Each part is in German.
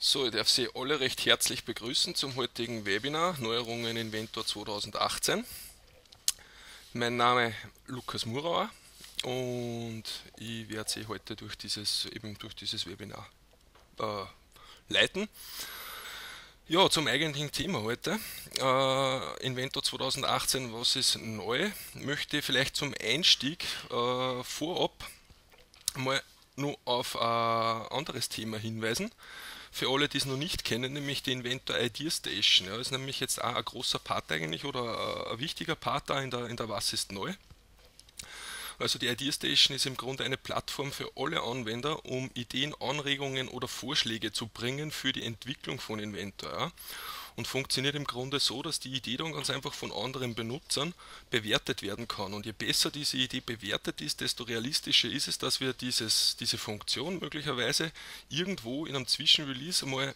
So, ich darf Sie alle recht herzlich begrüßen zum heutigen Webinar Neuerungen Inventor 2018. Mein Name ist Lukas Murauer und ich werde Sie heute durch dieses Webinar äh, leiten. Ja, zum eigentlichen Thema heute. Inventor 2018, was ist neu? Möchte vielleicht zum Einstieg vorab mal nur auf ein anderes Thema hinweisen. Für alle, die es noch nicht kennen, nämlich die Inventor Idea Station. Ja, ist nämlich jetzt auch ein großer Part eigentlich oder ein wichtiger Part da in der Was ist neu. Also die Idea Station ist im Grunde eine Plattform für alle Anwender, um Ideen, Anregungen oder Vorschläge zu bringen für die Entwicklung von Inventor. Ja. Und funktioniert im Grunde so, dass die Idee dann ganz einfach von anderen Benutzern bewertet werden kann. Und je besser diese Idee bewertet ist, desto realistischer ist es, dass wir diese Funktion möglicherweise irgendwo in einem Zwischenrelease einmal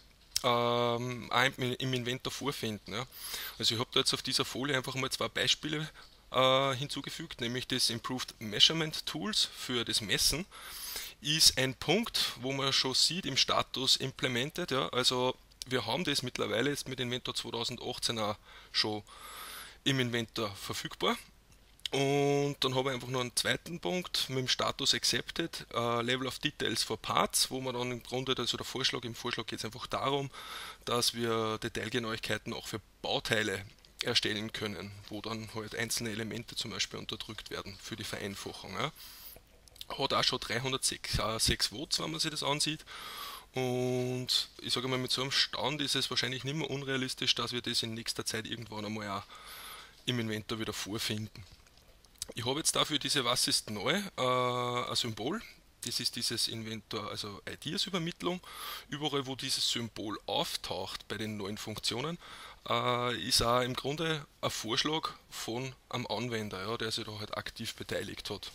im Inventor vorfinden. Ja. Also ich habe da jetzt auf dieser Folie einfach mal zwei Beispiele hinzugefügt, nämlich das Improved Measurement Tools für das Messen ist ein Punkt, wo man schon sieht im Status Implemented. Ja, also wir haben das mittlerweile jetzt mit Inventor 2018 auch schon im Inventor verfügbar. Und dann habe ich einfach noch einen zweiten Punkt mit dem Status Accepted, Level of Details for Parts, wo man dann im Grunde, also im Vorschlag geht es einfach darum, dass wir Detailgenauigkeiten auch für Bauteile erstellen können, wo dann halt einzelne Elemente zum Beispiel unterdrückt werden für die Vereinfachung. Ja. Hat auch schon 306 Votes, wenn man sich das ansieht. Und ich sage mal, mit so einem Stand ist es wahrscheinlich nicht mehr unrealistisch, dass wir das in nächster Zeit irgendwann einmal auch im Inventor wieder vorfinden. Ich habe jetzt dafür diese Was ist neu, ein Symbol. Das ist dieses Inventor, also Ideas-Übermittlung. Überall, wo dieses Symbol auftaucht bei den neuen Funktionen, ist auch im Grunde ein Vorschlag von einem Anwender, ja, der sich da halt aktiv beteiligt hat.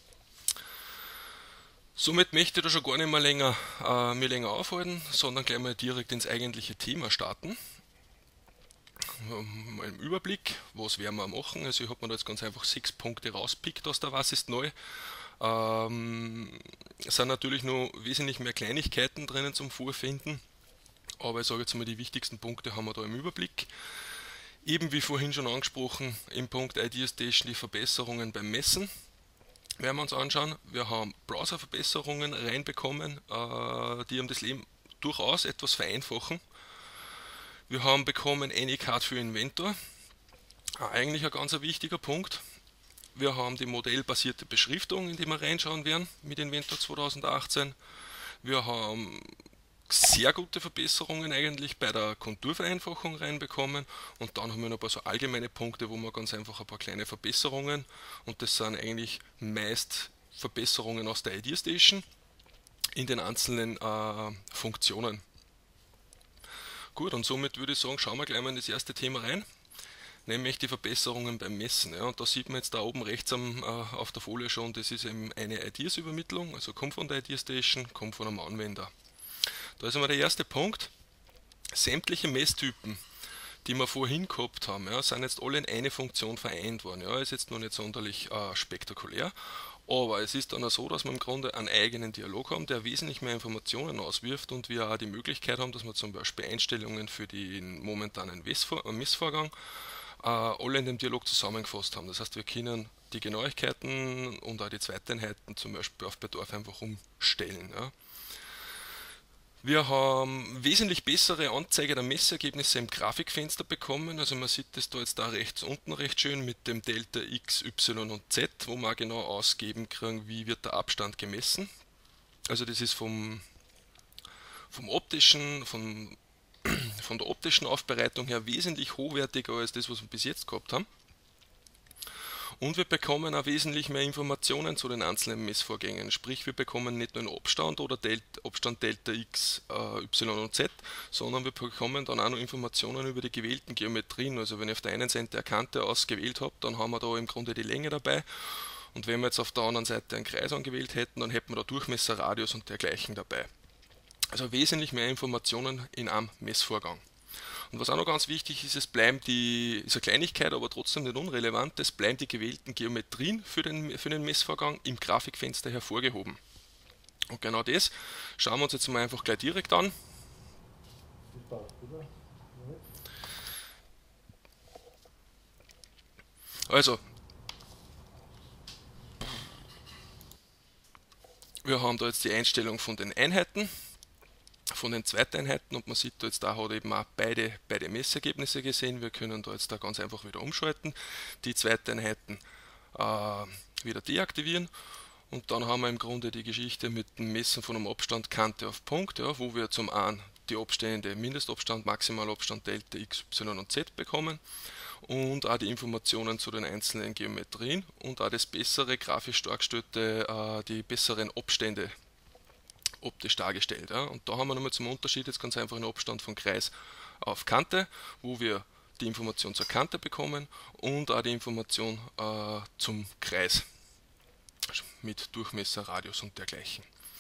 Somit möchte ich da schon gar nicht mehr mir länger aufhalten, sondern gleich mal direkt ins eigentliche Thema starten. Mal im Überblick, was werden wir machen. Also ich habe mir da jetzt ganz einfach 6 Punkte rauspickt aus der Was ist neu. Es sind natürlich noch wesentlich mehr Kleinigkeiten drinnen zum Vorfinden, aber ich sage jetzt mal, die wichtigsten Punkte haben wir da im Überblick. Eben wie vorhin schon angesprochen, im Punkt Idea Station die Verbesserungen beim Messen werden wir uns anschauen. Wir haben Browserverbesserungen reinbekommen, die haben das Leben durchaus etwas vereinfachen. Wir haben bekommen Anycard für Inventor, eigentlich ein ganz wichtiger Punkt. Wir haben die modellbasierte Beschriftung, in die wir reinschauen werden mit Inventor 2018. Wir haben sehr gute Verbesserungen eigentlich bei der Konturvereinfachung reinbekommen und dann haben wir noch ein paar so allgemeine Punkte, wo wir ganz einfach ein paar kleine Verbesserungen, und das sind eigentlich meist Verbesserungen aus der Idea Station in den einzelnen Funktionen. Gut, und somit würde ich sagen, schauen wir gleich mal in das erste Thema rein, nämlich die Verbesserungen beim Messen. Ja, und da sieht man jetzt da oben rechts auf der Folie schon, das ist eben eine Ideas-Übermittlung, also kommt von der Idea Station, kommt von einem Anwender. Da ist einmal der erste Punkt. Sämtliche Messtypen, die wir vorhin gehabt haben, ja, sind jetzt alle in eine Funktion vereint worden. Ja, ist jetzt noch nicht sonderlich spektakulär, aber es ist dann auch so, dass wir im Grunde einen eigenen Dialog haben, der wesentlich mehr Informationen auswirft, und wir auch die Möglichkeit haben, dass wir zum Beispiel Einstellungen für den momentanen Messvorgang alle in dem Dialog zusammengefasst haben. Das heißt, wir können die Genauigkeiten und auch die Zweiteinheiten zum Beispiel auf Bedarf einfach umstellen. Ja. Wir haben wesentlich bessere Anzeige der Messergebnisse im Grafikfenster bekommen. Also man sieht das da jetzt da rechts unten recht schön mit dem Delta X, Y und Z, wo wir genau ausgeben kriegen, wie wird der Abstand gemessen. Also das ist von der optischen Aufbereitung her wesentlich hochwertiger als das, was wir bis jetzt gehabt haben. Und wir bekommen auch wesentlich mehr Informationen zu den einzelnen Messvorgängen. Sprich, wir bekommen nicht nur einen Abstand oder Abstand Delta X, Y und Z, sondern wir bekommen dann auch noch Informationen über die gewählten Geometrien. Also wenn ich auf der einen Seite eine Kante ausgewählt habe, dann haben wir da im Grunde die Länge dabei. Und wenn wir jetzt auf der anderen Seite einen Kreis angewählt hätten, dann hätten wir da Durchmesser, Radius und dergleichen dabei. Also wesentlich mehr Informationen in einem Messvorgang. Und was auch noch ganz wichtig ist, ist eine Kleinigkeit, aber trotzdem nicht unrelevant, es bleiben die gewählten Geometrien für den Messvorgang im Grafikfenster hervorgehoben. Und genau das schauen wir uns jetzt mal einfach gleich direkt an. Also, wir haben da jetzt die Einstellung von den Einheiten, von den Zweiteinheiten, und man sieht da jetzt, da hat eben auch beide Messergebnisse gesehen. Wir können da jetzt da ganz einfach wieder umschalten, die Zweiteinheiten wieder deaktivieren, und dann haben wir im Grunde die Geschichte mit dem Messen von einem Abstand Kante auf Punkt, ja, wo wir zum einen die Abstände Mindestabstand, Maximalabstand, Delta, X, Y und Z bekommen und auch die Informationen zu den einzelnen Geometrien und auch das bessere, grafisch dargestellte, die besseren Abstände optisch dargestellt. Ja. Und da haben wir nochmal zum Unterschied jetzt ganz einfach einen Abstand von Kreis auf Kante, wo wir die Information zur Kante bekommen und auch die Information zum Kreis mit Durchmesser, Radius und dergleichen.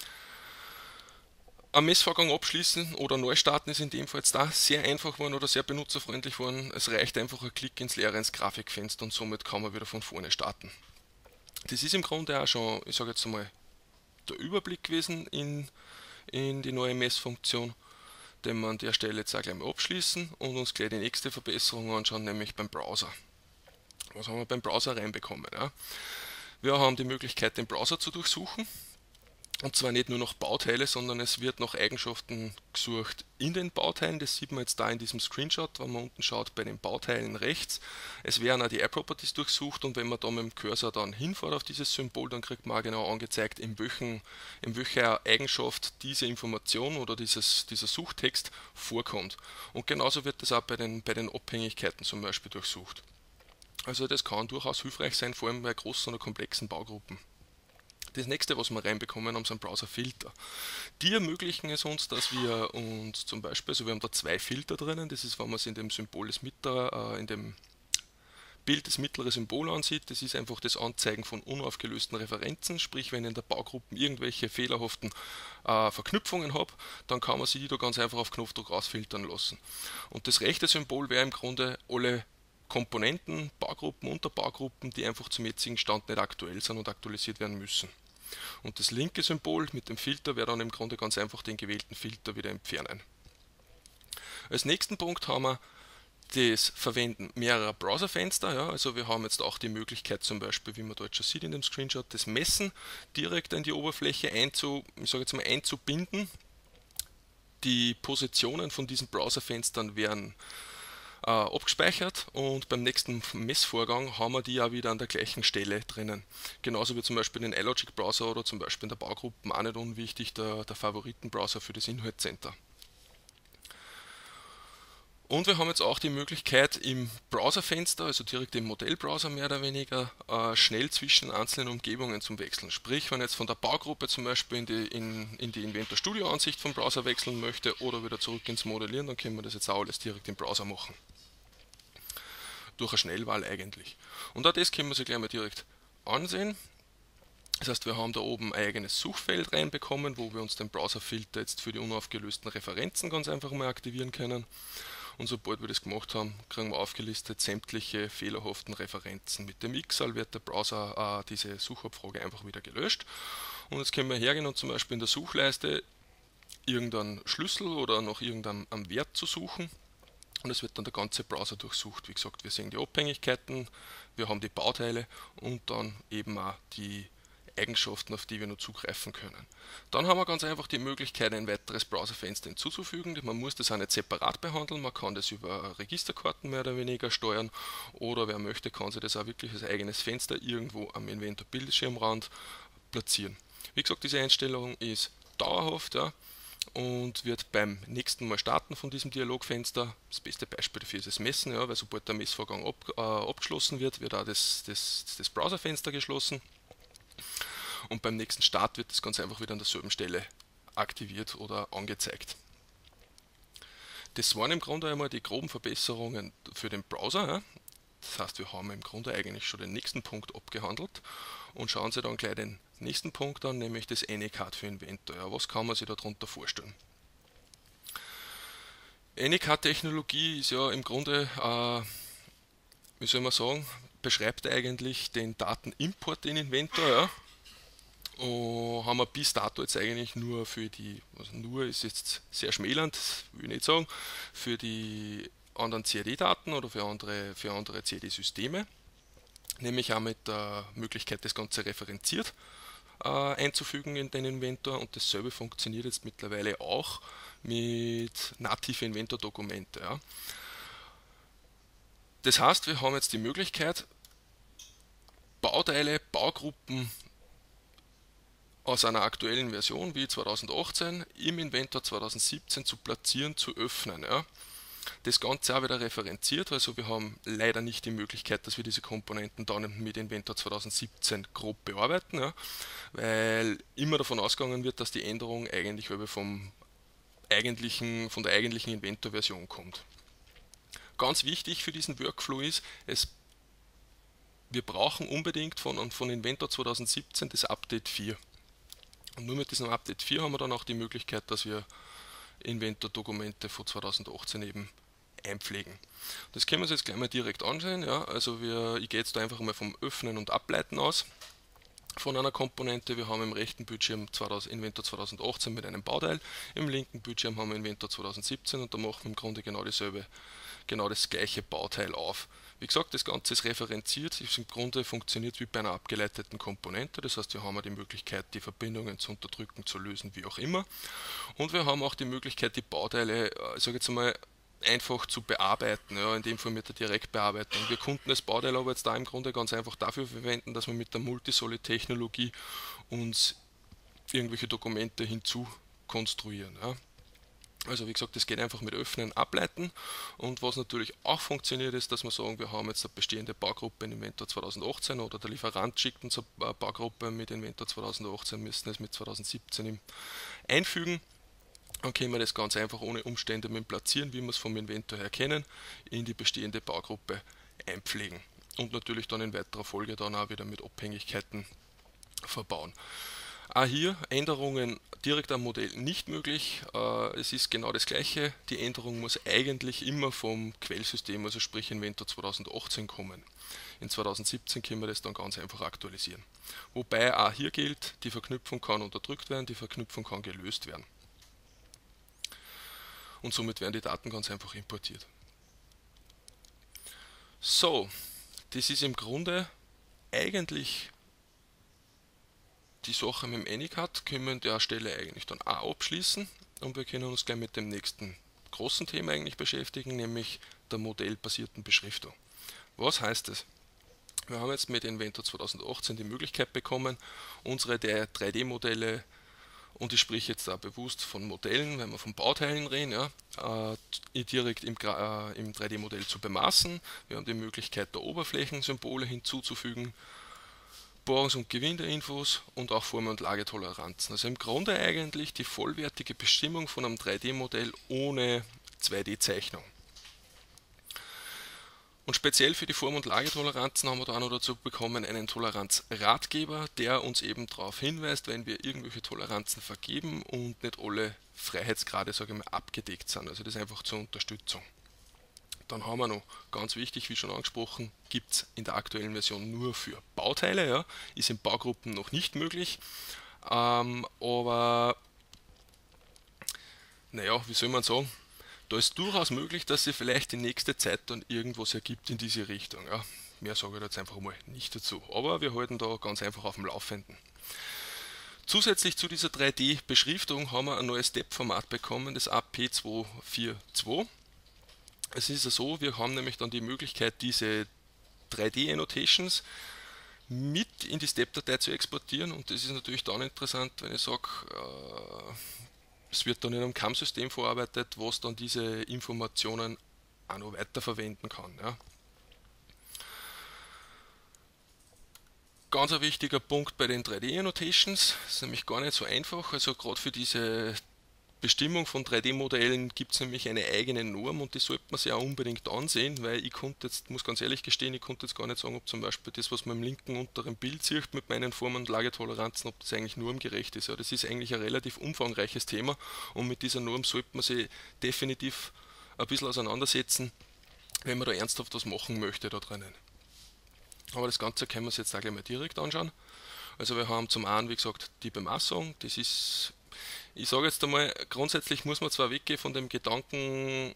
Am Messvorgang abschließen oder neu starten ist in dem Fall jetzt da sehr einfach geworden oder sehr benutzerfreundlich geworden. Es reicht einfach ein Klick ins leere ins Grafikfenster und somit kann man wieder von vorne starten. Das ist im Grunde auch schon, ich sage jetzt einmal, der Überblick gewesen in die neue Messfunktion, den wir an der Stelle jetzt auch gleich mal abschließen und uns gleich die nächste Verbesserung anschauen, nämlich beim Browser. Was haben wir beim Browser reinbekommen? Ja? Wir haben die Möglichkeit, den Browser zu durchsuchen. Und zwar nicht nur nach Bauteile, sondern es wird nach Eigenschaften gesucht in den Bauteilen. Das sieht man jetzt da in diesem Screenshot, wenn man unten schaut bei den Bauteilen rechts. Es werden auch die App Properties durchsucht, und wenn man da mit dem Cursor dann hinfährt auf dieses Symbol, dann kriegt man auch genau angezeigt, in welcher Eigenschaft diese Information oder dieser Suchtext vorkommt. Und genauso wird das auch bei den Abhängigkeiten zum Beispiel durchsucht. Also das kann durchaus hilfreich sein, vor allem bei großen oder komplexen Baugruppen. Das nächste, was wir reinbekommen haben, sind Browser-Filter. Die ermöglichen es uns, dass wir uns zum Beispiel, also wir haben da zwei Filter drinnen, das ist, wenn man es in dem Symbol in dem Bild das mittlere Symbol ansieht, das ist einfach das Anzeigen von unaufgelösten Referenzen, sprich wenn ich in der Baugruppe irgendwelche fehlerhaften Verknüpfungen habe, dann kann man sie die da ganz einfach auf Knopfdruck rausfiltern lassen. Und das rechte Symbol wäre im Grunde alle Komponenten, Baugruppen, Unterbaugruppen, die einfach zum jetzigen Stand nicht aktuell sind und aktualisiert werden müssen. Und das linke Symbol mit dem Filter wäre dann im Grunde ganz einfach den gewählten Filter wieder entfernen. Als nächsten Punkt haben wir das Verwenden mehrerer Browserfenster. Ja, also wir haben jetzt auch die Möglichkeit, zum Beispiel, wie man dort schon sieht in dem Screenshot, das Messen direkt in die Oberfläche einzubinden. Die Positionen von diesen Browserfenstern werden abgespeichert, und beim nächsten Messvorgang haben wir die ja wieder an der gleichen Stelle drinnen. Genauso wie zum Beispiel den iLogic Browser oder zum Beispiel in der Baugruppe auch nicht unwichtig der Favoritenbrowser für das Inhaltscenter. Und wir haben jetzt auch die Möglichkeit im Browserfenster, also direkt im Modellbrowser mehr oder weniger, schnell zwischen einzelnen Umgebungen zu wechseln. Sprich, wenn ich jetzt von der Baugruppe zum Beispiel in die Inventor Studio Ansicht vom Browser wechseln möchte oder wieder zurück ins Modellieren, dann können wir das jetzt auch alles direkt im Browser machen. Durch eine Schnellwahl eigentlich. Und auch das können wir sich gleich mal direkt ansehen. Das heißt, wir haben da oben ein eigenes Suchfeld reinbekommen, wo wir uns den Browserfilter jetzt für die unaufgelösten Referenzen ganz einfach mal aktivieren können. Und sobald wir das gemacht haben, kriegen wir aufgelistet sämtliche fehlerhaften Referenzen. Mit dem X-Al wird der Browser diese Suchabfrage einfach wieder gelöscht. Und jetzt können wir hergehen und zum Beispiel in der Suchleiste irgendeinen Schlüssel oder noch irgendeinen Wert zu suchen. Und es wird dann der ganze Browser durchsucht. Wie gesagt, wir sehen die Abhängigkeiten, wir haben die Bauteile und dann eben auch die Eigenschaften, auf die wir nur zugreifen können. Dann haben wir ganz einfach die Möglichkeit, ein weiteres Browserfenster hinzuzufügen. Man muss das auch nicht separat behandeln, man kann das über Registerkarten mehr oder weniger steuern, oder wer möchte, kann sich das auch wirklich als eigenes Fenster irgendwo am Inventor Bildschirmrand platzieren. Wie gesagt, diese Einstellung ist dauerhaft, ja, und wird beim nächsten Mal starten von diesem Dialogfenster, das beste Beispiel dafür ist das Messen, ja, weil sobald der Messvorgang abgeschlossen wird, wird auch das Browserfenster geschlossen. Und beim nächsten Start wird das ganz einfach wieder an derselben Stelle aktiviert oder angezeigt. Das waren im Grunde einmal die groben Verbesserungen für den Browser. Ja. Das heißt, wir haben im Grunde eigentlich schon den nächsten Punkt abgehandelt und schauen Sie dann gleich den nächsten Punkt an, nämlich das Anycard für Inventor. Ja, was kann man sich darunter vorstellen? Anycard-Technologie ist ja im Grunde, wie soll man sagen, beschreibt eigentlich den Datenimport in Inventor. Ja. haben wir bis dato jetzt eigentlich nur für die, also nur ist jetzt sehr schmälernd, will ich nicht sagen, für die anderen CAD-Daten oder für andere CAD-Systeme, nämlich auch mit der Möglichkeit, das Ganze referenziert einzufügen in den Inventor, und dasselbe funktioniert jetzt mittlerweile auch mit native Inventor-Dokumente. Ja. Das heißt, wir haben jetzt die Möglichkeit, Bauteile, Baugruppen aus einer aktuellen Version wie 2018 im Inventor 2017 zu platzieren, zu öffnen. Ja. Das Ganze auch wieder referenziert, also wir haben leider nicht die Möglichkeit, dass wir diese Komponenten dann mit Inventor 2017 grob bearbeiten, ja, weil immer davon ausgegangen wird, dass die Änderung eigentlich von der eigentlichen Inventor-Version kommt. Ganz wichtig für diesen Workflow ist, wir brauchen unbedingt von Inventor 2017 das Update 4. Und nur mit diesem Update 4 haben wir dann auch die Möglichkeit, dass wir Inventor-Dokumente von 2018 eben einpflegen. Das können wir uns jetzt gleich mal direkt anschauen. Ja. Also ich gehe jetzt da einfach mal vom Öffnen und Ableiten aus von einer Komponente. Wir haben im rechten Bildschirm Inventor 2018 mit einem Bauteil, im linken Bildschirm haben wir Inventor 2017 und da machen wir im Grunde genau das gleiche Bauteil auf. Wie gesagt, das Ganze ist referenziert, ist im Grunde funktioniert wie bei einer abgeleiteten Komponente, das heißt, wir haben die Möglichkeit, die Verbindungen zu unterdrücken, zu lösen, wie auch immer. Und wir haben auch die Möglichkeit, die Bauteile, ich sage jetzt mal, einfach zu bearbeiten, ja, in dem Fall mit der Direktbearbeitung. Wir konnten das Bauteil aber jetzt da im Grunde ganz einfach dafür verwenden, dass wir mit der Multisolid-Technologie uns irgendwelche Dokumente hinzu konstruieren. Ja. Also wie gesagt, das geht einfach mit Öffnen, Ableiten, und was natürlich auch funktioniert ist, dass wir sagen, wir haben jetzt eine bestehende Baugruppe in Inventor 2018 oder der Lieferant schickt uns eine Baugruppe mit Inventor 2018, müssen es mit 2017 einfügen. Dann können wir das ganz einfach ohne Umstände mit dem Platzieren, wie wir es vom Inventor her kennen, in die bestehende Baugruppe einpflegen und natürlich dann in weiterer Folge dann auch wieder mit Abhängigkeiten verbauen. Auch hier Änderungen direkt am Modell nicht möglich. Es ist genau das gleiche. Die Änderung muss eigentlich immer vom Quellsystem, also sprich Inventor 2018 kommen. In 2017 können wir das dann ganz einfach aktualisieren. Wobei auch hier gilt, die Verknüpfung kann unterdrückt werden, die Verknüpfung kann gelöst werden. Und somit werden die Daten ganz einfach importiert. So, das ist im Grunde eigentlich die Sache mit dem Anycad. Können wir an der Stelle eigentlich dann auch abschließen, und wir können uns gleich mit dem nächsten großen Thema eigentlich beschäftigen, nämlich der modellbasierten Beschriftung. Was heißt das? Wir haben jetzt mit Inventor 2018 die Möglichkeit bekommen, unsere 3D-Modelle, und ich spreche jetzt da bewusst von Modellen, wenn wir von Bauteilen reden, ja, direkt im 3D-Modell zu bemaßen. Wir haben die Möglichkeit, da Oberflächensymbole hinzuzufügen, Bohrungs- und Gewindeinfos und auch Form- und Lagetoleranzen. Also im Grunde eigentlich die vollwertige Bestimmung von einem 3D-Modell ohne 2D-Zeichnung. Und speziell für die Form- und Lagetoleranzen haben wir da noch dazu bekommen einen Toleranzratgeber, der uns eben darauf hinweist, wenn wir irgendwelche Toleranzen vergeben und nicht alle Freiheitsgrade, sage ich mal, abgedeckt sind. Also das einfach zur Unterstützung. Dann haben wir noch, ganz wichtig, wie schon angesprochen, gibt es in der aktuellen Version nur für Bauteile, ja, ist in Baugruppen noch nicht möglich, aber naja, wie soll man sagen, da ist durchaus möglich, dass sich vielleicht in nächster Zeit dann irgendwas ergibt in diese Richtung. Ja. Mehr sage ich jetzt einfach mal nicht dazu, aber wir halten da ganz einfach auf dem Laufenden. Zusätzlich zu dieser 3D-Beschriftung haben wir ein neues Step-Format bekommen, das AP242. Es ist ja so, wir haben nämlich dann die Möglichkeit, diese 3D-Annotations mit in die Step-Datei zu exportieren, und das ist natürlich dann interessant, wenn ich sage, es wird dann in einem CAM-System verarbeitet, was dann diese Informationen auch noch weiterverwenden kann. Ja. Ganz ein wichtiger Punkt bei den 3D-Annotations, ist nämlich gar nicht so einfach, also gerade für diese Bestimmung von 3D-Modellen gibt es nämlich eine eigene Norm, und die sollte man sich auch unbedingt ansehen, weil ich konnte jetzt, muss ganz ehrlich gestehen, ich konnte jetzt gar nicht sagen, ob zum Beispiel das, was man im linken unteren Bild sieht mit meinen Formen- und Lagetoleranzen, ob das eigentlich normgerecht ist. Ja, das ist eigentlich ein relativ umfangreiches Thema, und mit dieser Norm sollte man sich definitiv ein bisschen auseinandersetzen, wenn man da ernsthaft was machen möchte da drinnen. Aber das Ganze können wir uns jetzt auch gleich mal direkt anschauen. Also wir haben zum einen, wie gesagt, die Bemassung. Das ist, ich sage jetzt einmal, grundsätzlich muss man zwar weggehen von dem Gedanken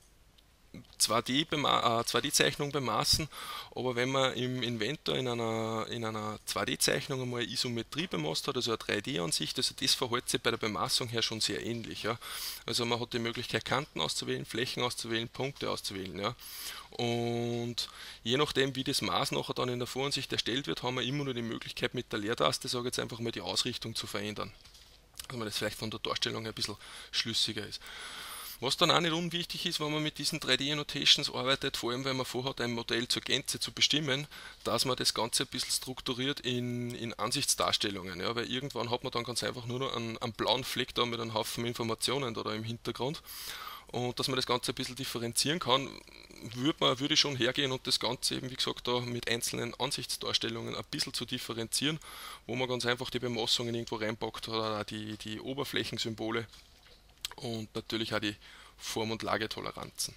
2D-Zeichnung bemaßen, aber wenn man im Inventor in einer 2D-Zeichnung einmal Isometrie bemaßt hat, also eine 3D-Ansicht, also das verhält sich bei der Bemassung her schon sehr ähnlich. Ja. Also man hat die Möglichkeit, Kanten auszuwählen, Flächen auszuwählen, Punkte auszuwählen. Ja. Und je nachdem, wie das Maß nachher dann in der Voransicht erstellt wird, haben wir immer nur die Möglichkeit, mit der Leertaste, sage ich jetzt einfach mal, die Ausrichtung zu verändern. Dass man das vielleicht von der Darstellung ein bisschen schlüssiger ist. Was dann auch nicht unwichtig ist, wenn man mit diesen 3D-Annotations arbeitet, vor allem wenn man vorhat, ein Modell zur Gänze zu bestimmen, dass man das Ganze ein bisschen strukturiert in Ansichtsdarstellungen. Ja, weil irgendwann hat man dann ganz einfach nur noch einen blauen Fleck da mit einem Haufen Informationen da im Hintergrund. Und dass man das Ganze ein bisschen differenzieren kann, würde ich schon hergehen und das Ganze eben, wie gesagt, da mit einzelnen Ansichtsdarstellungen ein bisschen zu differenzieren, wo man ganz einfach die Bemassungen irgendwo reinpackt oder auch die Oberflächensymbole und natürlich auch die Form- und Lagetoleranzen.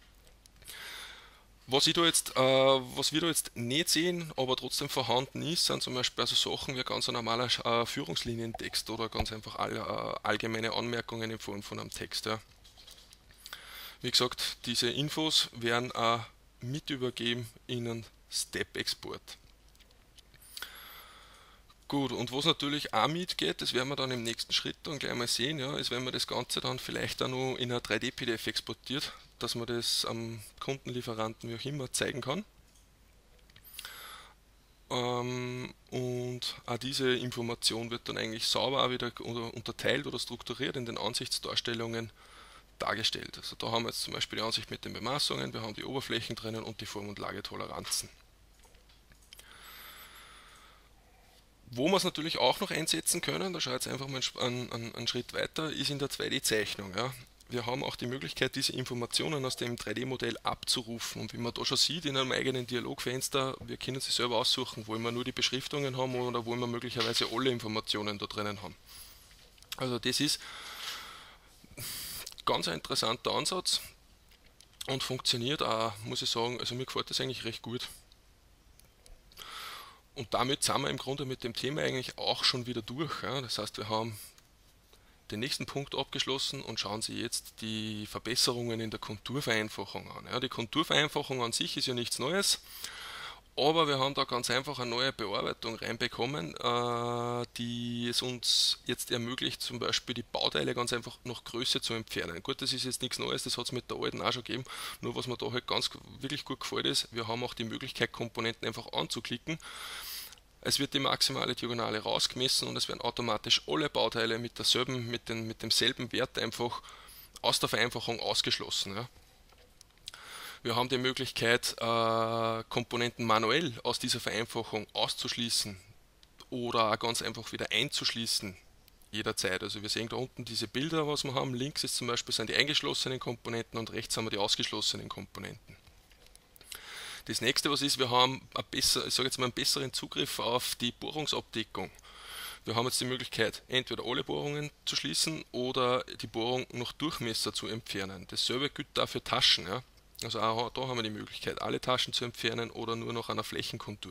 Was wir da jetzt nicht sehen, aber trotzdem vorhanden ist, sind zum Beispiel also Sachen wie ganz ein normaler Führungslinientext oder ganz einfach allgemeine Anmerkungen in Form von einem Text. Ja. Wie gesagt, diese Infos werden auch mit übergeben in einen Step-Export. Gut, und was natürlich auch mitgeht, das werden wir dann im nächsten Schritt dann gleich mal sehen, ja, ist, wenn man das Ganze dann vielleicht auch noch in einer 3D-PDF exportiert, dass man das am Kundenlieferanten, wie auch immer, zeigen kann. Und auch diese Information wird dann eigentlich sauber auch wieder unterteilt oder strukturiert in den Ansichtsdarstellungen dargestellt. Also da haben wir jetzt zum Beispiel die Ansicht mit den Bemassungen, wir haben die Oberflächen drinnen und die Form- und Lagetoleranzen. Wo wir es natürlich auch noch einsetzen können, da schaue ich jetzt einfach mal einen Schritt weiter, ist in der 2D-Zeichnung. Ja. Wir haben auch die Möglichkeit, diese Informationen aus dem 3D-Modell abzurufen. Und wie man da schon sieht, in einem eigenen Dialogfenster, wir können sie selber aussuchen, wollen wir nur die Beschriftungen haben oder wollen wir möglicherweise alle Informationen da drinnen haben. Also das ist ganz ein interessanter Ansatz und funktioniert auch, muss ich sagen, also mir gefällt das eigentlich recht gut. Und damit sind wir im Grunde mit dem Thema eigentlich auch schon wieder durch. Ja. Das heißt, wir haben den nächsten Punkt abgeschlossen und schauen Sie jetzt die Verbesserungen in der Konturvereinfachung an. Ja, die Konturvereinfachung an sich ist ja nichts Neues, aber wir haben da ganz einfach eine neue Bearbeitung reinbekommen, die es uns jetzt ermöglicht, zum Beispiel die Bauteile ganz einfach noch größer zu entfernen. Gut, das ist jetzt nichts Neues, das hat es mit der alten auch schon gegeben, nur was mir da halt ganz wirklich gut gefällt ist, wir haben auch die Möglichkeit, Komponenten einfach anzuklicken. Es wird die maximale Diagonale rausgemessen und es werden automatisch alle Bauteile mit demselben Wert einfach aus der Vereinfachung ausgeschlossen. Ja. Wir haben die Möglichkeit, Komponenten manuell aus dieser Vereinfachung auszuschließen oder auch ganz einfach wieder einzuschließen jederzeit. Also wir sehen da unten diese Bilder, was wir haben. Links ist zum Beispiel sind die eingeschlossenen Komponenten und rechts haben wir die ausgeschlossenen Komponenten. Das nächste, was ist, wir haben ich sage jetzt mal einen besseren Zugriff auf die Bohrungsabdeckung. Wir haben jetzt die Möglichkeit, entweder alle Bohrungen zu schließen oder die Bohrung nach Durchmesser zu entfernen. Dasselbe gilt da für Taschen. Ja. Also auch da haben wir die Möglichkeit, alle Taschen zu entfernen oder nur nach einer Flächenkontur.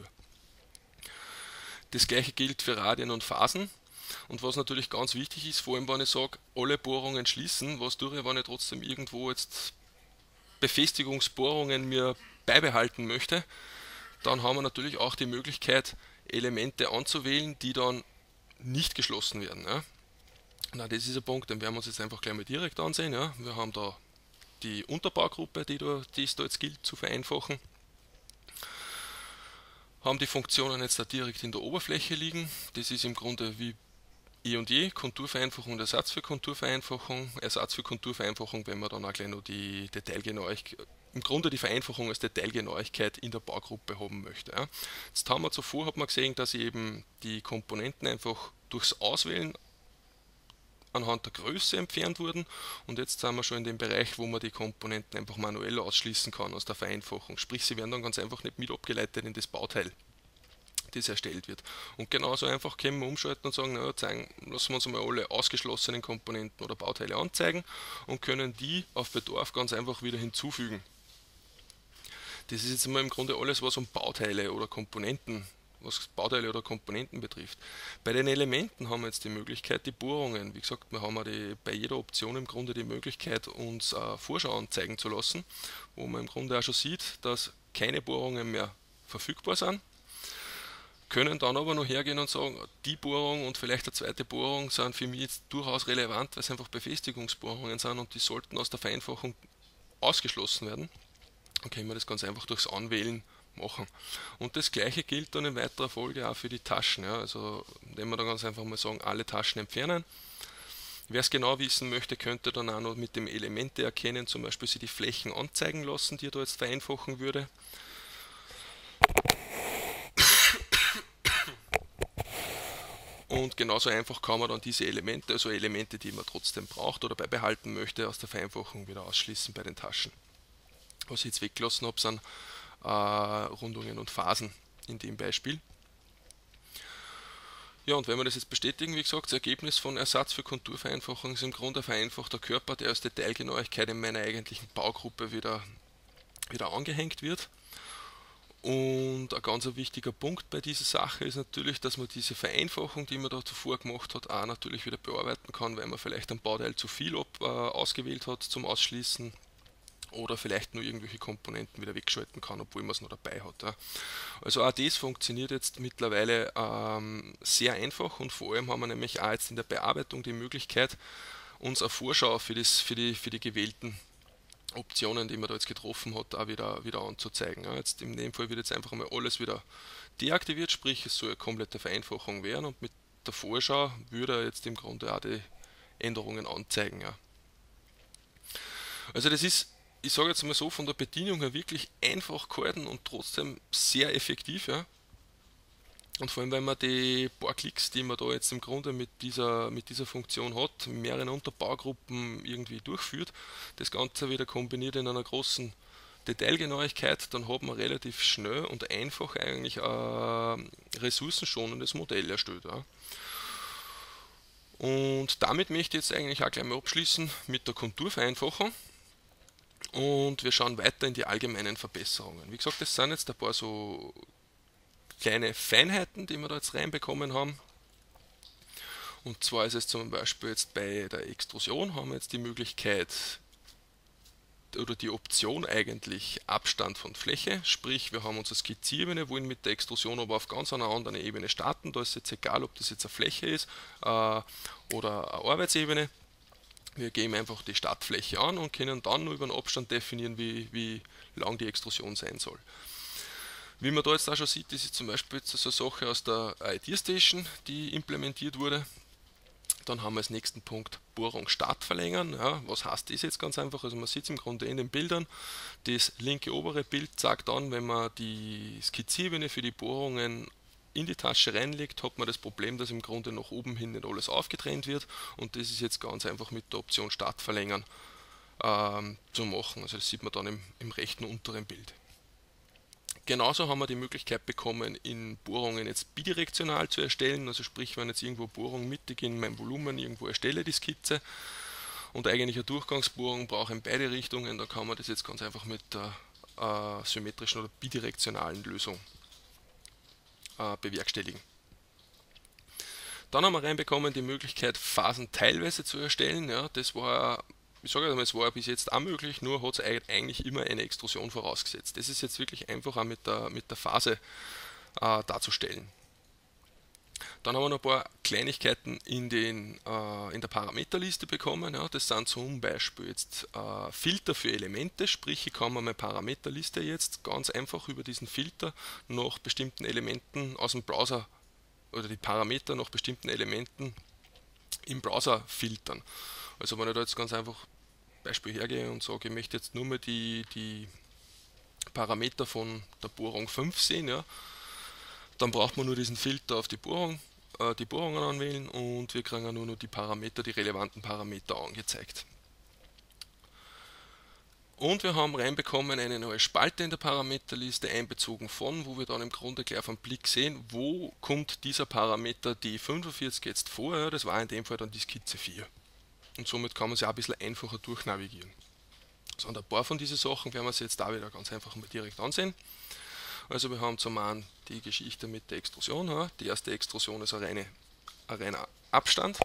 Das gleiche gilt für Radien und Phasen. Und was natürlich ganz wichtig ist, vor allem wenn ich sage, alle Bohrungen schließen, was tue ich, wenn ich trotzdem irgendwo jetzt Befestigungsbohrungen mir beibehalten möchte, dann haben wir natürlich auch die Möglichkeit, Elemente anzuwählen, die dann nicht geschlossen werden. Ja. Na, das ist ein Punkt, den werden wir uns jetzt einfach gleich mal direkt ansehen. Ja. Wir haben da die Unterbaugruppe, die es da jetzt gilt zu vereinfachen. Haben die Funktionen jetzt da direkt in der Oberfläche liegen. Das ist im Grunde wie E&E, Konturvereinfachung und Ersatz für Konturvereinfachung. Ersatz für Konturvereinfachung, wenn man dann auch gleich noch die Detailgenauigkeit, im Grunde die Vereinfachung als Detailgenauigkeit in der Baugruppe haben möchte. Ja. Jetzt haben wir zuvor hat man gesehen, dass eben die Komponenten einfach durchs Auswählen anhand der Größe entfernt wurden und jetzt sind wir schon in dem Bereich, wo man die Komponenten einfach manuell ausschließen kann aus der Vereinfachung. Sprich, sie werden dann ganz einfach nicht mit abgeleitet in das Bauteil, das erstellt wird. Und genauso einfach können wir umschalten und sagen, naja, lassen wir uns mal alle ausgeschlossenen Komponenten oder Bauteile anzeigen und können die auf Bedarf ganz einfach wieder hinzufügen. Das ist jetzt mal im Grunde alles, was um Bauteile oder Komponenten was Bauteile oder Komponenten betrifft. Bei den Elementen haben wir jetzt die Möglichkeit, die Bohrungen, wie gesagt, wir haben ja bei jeder Option im Grunde die Möglichkeit, uns Vorschau anzeigen zu lassen, wo man im Grunde auch schon sieht, dass keine Bohrungen mehr verfügbar sind, können dann aber noch hergehen und sagen, die Bohrung und vielleicht eine zweite Bohrung sind für mich jetzt durchaus relevant, weil es einfach Befestigungsbohrungen sind und die sollten aus der Vereinfachung ausgeschlossen werden. Dann können wir das ganz einfach durchs Anwählen machen. Und das gleiche gilt dann in weiterer Folge auch für die Taschen. Ja. Also indem wir dann ganz einfach mal sagen, alle Taschen entfernen. Wer es genau wissen möchte, könnte dann auch noch mit dem Elemente erkennen, zum Beispiel sich die Flächen anzeigen lassen, die er da jetzt vereinfachen würde. Und genauso einfach kann man dann diese Elemente, also Elemente, die man trotzdem braucht oder beibehalten möchte, aus der Vereinfachung wieder ausschließen bei den Taschen. Was ich jetzt weggelassen habe, sind Rundungen und Phasen in dem Beispiel. Ja, und wenn wir das jetzt bestätigen, wie gesagt, das Ergebnis von Ersatz für Konturvereinfachung ist im Grunde ein vereinfachter Körper, der aus Detailgenauigkeit in meiner eigentlichen Baugruppe wieder angehängt wird. Und ein ganz wichtiger Punkt bei dieser Sache ist natürlich, dass man diese Vereinfachung, die man da zuvor gemacht hat, auch natürlich wieder bearbeiten kann, weil man vielleicht ein Bauteil zu viel ausgewählt hat zum Ausschließen oder vielleicht nur irgendwelche Komponenten wieder wegschalten kann, obwohl man es noch dabei hat. Ja. Also auch das funktioniert jetzt mittlerweile sehr einfach und vor allem haben wir nämlich auch jetzt in der Bearbeitung die Möglichkeit, uns eine Vorschau für die gewählten Optionen, die man da jetzt getroffen hat, auch wieder anzuzeigen. Ja, jetzt in dem Fall wird jetzt einfach mal alles wieder deaktiviert, sprich es soll eine komplette Vereinfachung werden und mit der Vorschau würde er jetzt im Grunde auch die Änderungen anzeigen. Ja. Also das ist, ich sage jetzt mal so, von der Bedienung her wirklich einfach gehalten und trotzdem sehr effektiv. Ja. Und vor allem, wenn man die paar Klicks, die man da jetzt im Grunde mit dieser Funktion hat, mehrere Unterbaugruppen irgendwie durchführt, das Ganze wieder kombiniert in einer großen Detailgenauigkeit, dann hat man relativ schnell und einfach eigentlich ein ressourcenschonendes Modell erstellt. Ja. Und damit möchte ich jetzt eigentlich auch gleich mal abschließen mit der Konturvereinfachung. Und wir schauen weiter in die allgemeinen Verbesserungen. Wie gesagt, das sind jetzt ein paar so kleine Feinheiten, die wir da jetzt reinbekommen haben. Und zwar ist es zum Beispiel jetzt bei der Extrusion haben wir jetzt die Möglichkeit oder die Option eigentlich Abstand von Fläche, sprich wir haben unsere Skizzierebene, wollen mit der Extrusion aber auf ganz einer anderen Ebene starten, da ist jetzt egal, ob das jetzt eine Fläche ist oder eine Arbeitsebene. Wir geben einfach die Startfläche an und können dann nur über den Abstand definieren, wie lang die Extrusion sein soll. Wie man da jetzt auch schon sieht, das ist zum Beispiel jetzt so eine Sache aus der Idea Station, die implementiert wurde. Dann haben wir als nächsten Punkt Bohrung Start verlängern. Ja, was heißt das jetzt ganz einfach? Also man sieht es im Grunde in den Bildern. Das linke obere Bild zeigt an, wenn man die Skizzierebene für die Bohrungen in die Tasche reinlegt, hat man das Problem, dass im Grunde nach oben hin nicht alles aufgetrennt wird. Und das ist jetzt ganz einfach mit der Option Start verlängern zu machen. Also das sieht man dann im rechten unteren Bild. Genauso haben wir die Möglichkeit bekommen, in Bohrungen jetzt bidirektional zu erstellen, also sprich, wenn jetzt irgendwo Bohrung mittig in meinem Volumen irgendwo erstelle, die Skizze, und eigentlich eine Durchgangsbohrung brauche in beide Richtungen, dann kann man das jetzt ganz einfach mit der symmetrischen oder bidirektionalen Lösung bewerkstelligen. Dann haben wir reinbekommen die Möglichkeit, Phasen teilweise zu erstellen. Ja, das war, ich sage einmal, es war bis jetzt auch möglich, nur hat es eigentlich immer eine Extrusion vorausgesetzt. Das ist jetzt wirklich einfach auch mit der Phase darzustellen. Dann haben wir noch ein paar Kleinigkeiten in der Parameterliste bekommen. Ja, das sind zum Beispiel jetzt Filter für Elemente, sprich ich kann mir meine Parameterliste jetzt ganz einfach über diesen Filter nach bestimmten Elementen aus dem Browser oder die Parameter nach bestimmten Elementen im Browser filtern. Also wenn ich da jetzt ganz einfach Beispiel hergehe und sage, ich möchte jetzt nur mal die Parameter von der Bohrung 5 sehen, ja, dann braucht man nur diesen Filter auf die Bohrungen anwählen und wir kriegen nur noch die relevanten Parameter angezeigt. Und wir haben reinbekommen eine neue Spalte in der Parameterliste einbezogen von, wo wir dann im Grunde gleich auf einen Blick sehen, wo kommt dieser Parameter D45 jetzt vor, ja, das war in dem Fall dann die Skizze 4. Und somit kann man sich auch ein bisschen einfacher durchnavigieren. So, und ein paar von diesen Sachen werden wir uns jetzt da wieder ganz einfach mal direkt ansehen. Also wir haben zum einen die Geschichte mit der Extrusion. Ja. Die erste Extrusion ist ein reiner Abstand.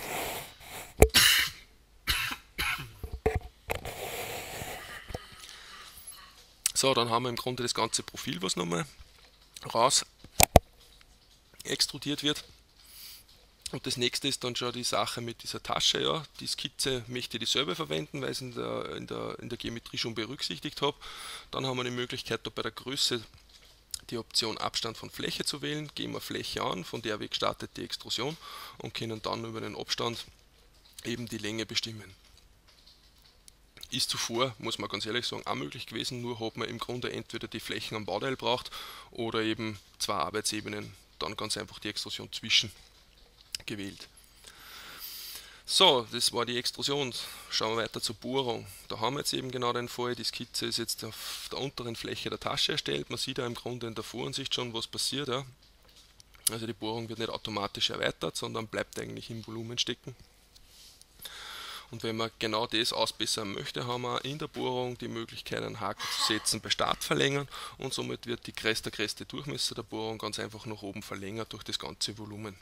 So, dann haben wir im Grunde das ganze Profil, was nochmal raus extrudiert wird. Und das nächste ist dann schon die Sache mit dieser Tasche. Ja. Die Skizze möchte ich dieselbe verwenden, weil ich es in der Geometrie schon berücksichtigt habe. Dann haben wir die Möglichkeit, da bei der Größe die Option Abstand von Fläche zu wählen. Gehen wir Fläche an, von der Weg startet die Extrusion und können dann über den Abstand eben die Länge bestimmen. Ist zuvor, muss man ganz ehrlich sagen, auch möglich gewesen, nur hat man im Grunde entweder die Flächen am Bauteil braucht oder eben zwei Arbeitsebenen, dann ganz einfach die Extrusion zwischen gewählt. So, das war die Extrusion. Schauen wir weiter zur Bohrung. Da haben wir jetzt eben genau den Fall, die Skizze ist jetzt auf der unteren Fläche der Tasche erstellt. Man sieht ja im Grunde in der Voransicht schon, was passiert. Ja. Also die Bohrung wird nicht automatisch erweitert, sondern bleibt eigentlich im Volumen stecken. Und wenn man genau das ausbessern möchte, haben wir in der Bohrung die Möglichkeit, einen Haken zu setzen, bei Start verlängern, und somit wird der größte Durchmesser der Bohrung ganz einfach nach oben verlängert durch das ganze Volumen.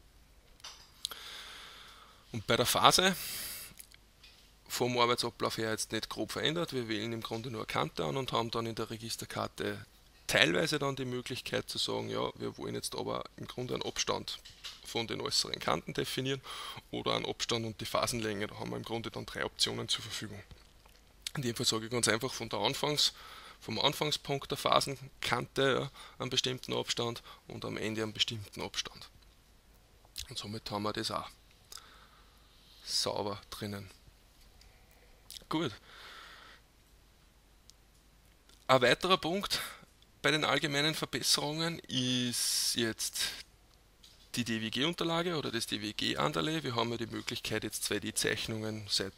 Und bei der Phase vom Arbeitsablauf her jetzt nicht grob verändert. Wir wählen im Grunde nur eine Kante an und haben dann in der Registerkarte teilweise dann die Möglichkeit zu sagen, ja, wir wollen jetzt aber im Grunde einen Abstand von den äußeren Kanten definieren oder einen Abstand und die Phasenlänge. Da haben wir im Grunde dann 3 Optionen zur Verfügung. In dem Fall sage ich ganz einfach vom Anfangspunkt der Phasenkante, ja, einen bestimmten Abstand und am Ende einen bestimmten Abstand. Und somit haben wir das auch sauber drinnen. Gut. Ein weiterer Punkt bei den allgemeinen Verbesserungen ist jetzt die DWG-Unterlage oder das DWG-Underlay. Wir haben ja die Möglichkeit, jetzt 2D-Zeichnungen seit,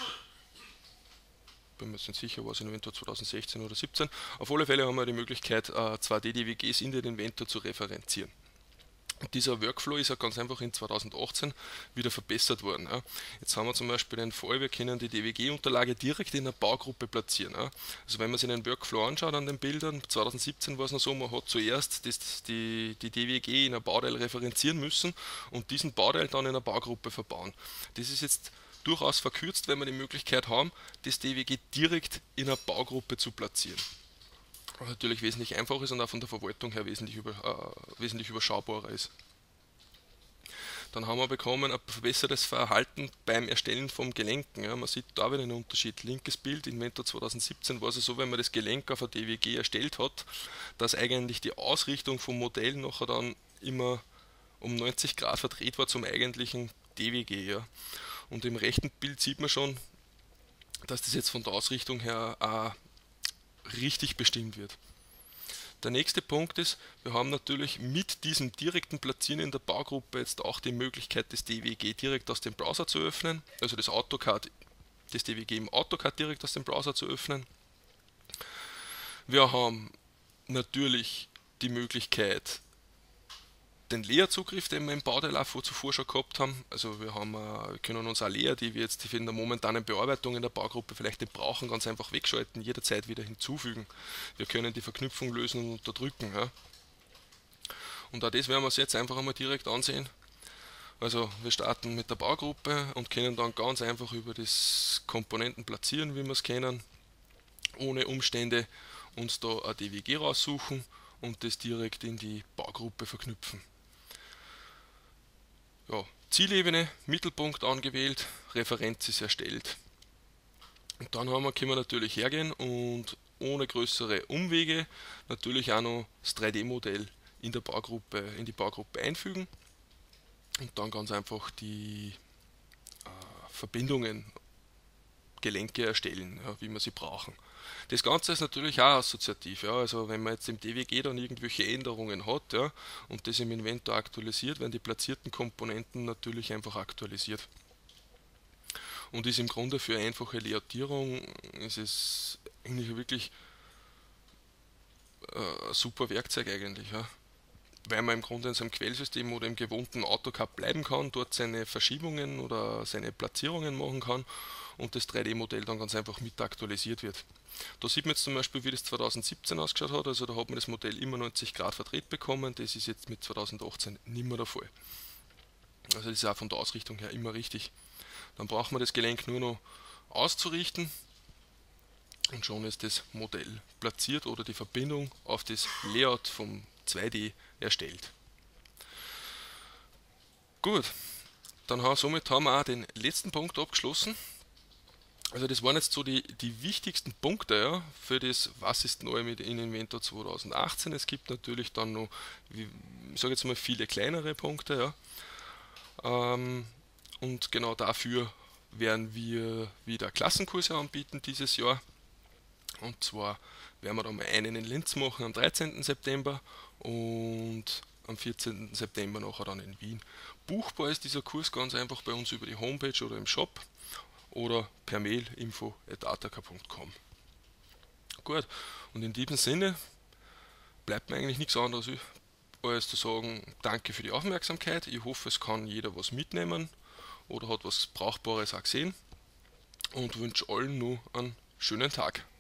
bin mir nicht sicher, was Inventor 2016 oder 2017, auf alle Fälle haben wir die Möglichkeit, 2D-DWGs in den Inventor zu referenzieren. Und dieser Workflow ist ja ganz einfach in 2018 wieder verbessert worden. Ja. Jetzt haben wir zum Beispiel den Fall, wir können die DWG-Unterlage direkt in einer Baugruppe platzieren. Ja. Also wenn man sich den Workflow anschaut an den Bildern, 2017 war es noch so, man hat zuerst die DWG in ein Bauteil referenzieren müssen und diesen Bauteil dann in einer Baugruppe verbauen. Das ist jetzt durchaus verkürzt, wenn wir die Möglichkeit haben, das DWG direkt in einer Baugruppe zu platzieren. Was natürlich wesentlich einfacher ist und auch von der Verwaltung her wesentlich überschaubarer ist. Dann haben wir bekommen ein verbessertes Verhalten beim Erstellen vom Gelenken. Ja, man sieht da wieder einen Unterschied. Linkes Bild, Inventor 2017 war es so, wenn man das Gelenk auf ein DWG erstellt hat, dass eigentlich die Ausrichtung vom Modell nachher dann immer um 90 Grad verdreht war zum eigentlichen DWG. Ja. Und im rechten Bild sieht man schon, dass das jetzt von der Ausrichtung her auch richtig bestimmt wird. Der nächste Punkt ist, wir haben natürlich mit diesem direkten Platzieren in der Baugruppe jetzt auch die Möglichkeit, das DWG direkt aus dem Browser zu öffnen, also das DWG im AutoCAD direkt aus dem Browser zu öffnen. Wir haben natürlich die Möglichkeit, den Layerzugriff, den wir im Bauteil zuvor schon gehabt haben. Also wir können uns auch Layer, die wir jetzt in der momentanen Bearbeitung in der Baugruppe vielleicht nicht brauchen, ganz einfach wegschalten, jederzeit wieder hinzufügen. Wir können die Verknüpfung lösen und unterdrücken. Ja. Und auch das werden wir uns jetzt einfach einmal direkt ansehen. Also wir starten mit der Baugruppe und können dann ganz einfach über das Komponenten platzieren, wie wir es kennen, ohne Umstände uns da ein DWG raussuchen und das direkt in die Baugruppe verknüpfen. Ja, Zielebene, Mittelpunkt angewählt, Referenz ist erstellt. Und dann können wir natürlich hergehen und ohne größere Umwege natürlich auch noch das 3D-Modell in die Baugruppe einfügen und dann ganz einfach die Verbindungen, Gelenke erstellen, ja, wie wir sie brauchen. Das Ganze ist natürlich auch assoziativ. Ja, also wenn man jetzt im DWG dann irgendwelche Änderungen hat, ja, und das im Inventor aktualisiert, werden die platzierten Komponenten natürlich einfach aktualisiert. Und ist im Grunde für einfache Layoutierung ist es eigentlich wirklich ein super Werkzeug eigentlich. Ja. weil man im Grunde in seinem Quellsystem oder im gewohnten AutoCAD bleiben kann, dort seine Verschiebungen oder seine Platzierungen machen kann und das 3D-Modell dann ganz einfach mit aktualisiert wird. Da sieht man jetzt zum Beispiel, wie das 2017 ausgeschaut hat, also da hat man das Modell immer 90 Grad verdreht bekommen, das ist jetzt mit 2018 nicht mehr der Fall. Also das ist auch von der Ausrichtung her immer richtig. Dann braucht man das Gelenk nur noch auszurichten und schon ist das Modell platziert oder die Verbindung auf das Layout vom 2D erstellt. Gut, somit haben wir auch den letzten Punkt abgeschlossen. Also das waren jetzt so die wichtigsten Punkte, ja, für das, was ist neu mit in Inventor 2018. Es gibt natürlich dann noch, ich sage jetzt mal, viele kleinere Punkte, ja. Und genau dafür werden wir wieder Klassenkurse anbieten dieses Jahr. Und zwar werden wir da mal einen in Linz machen am 13. September und am 14. September nachher dann in Wien. Buchbar ist dieser Kurs ganz einfach bei uns über die Homepage oder im Shop oder per Mail info@ataka.com. Gut, und in diesem Sinne bleibt mir eigentlich nichts anderes als zu sagen, danke für die Aufmerksamkeit. Ich hoffe, es kann jeder was mitnehmen oder hat was Brauchbares auch gesehen und wünsche allen nur einen schönen Tag.